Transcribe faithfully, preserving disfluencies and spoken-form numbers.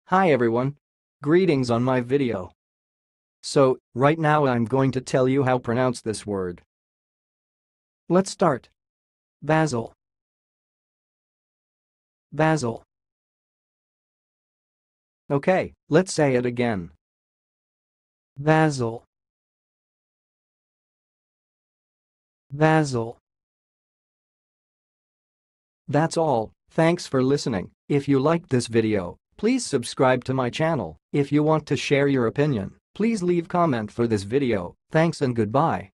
Hi everyone. Greetings on my video. So, right now I'm going to tell you how to pronounce this word. Let's start. Basile. Basile. Okay, let's say it again. Basile. Basile. That's all. Thanks for listening. If you liked this video, please subscribe to my channel. If you want to share your opinion, please leave comment for this video. Thanks and goodbye.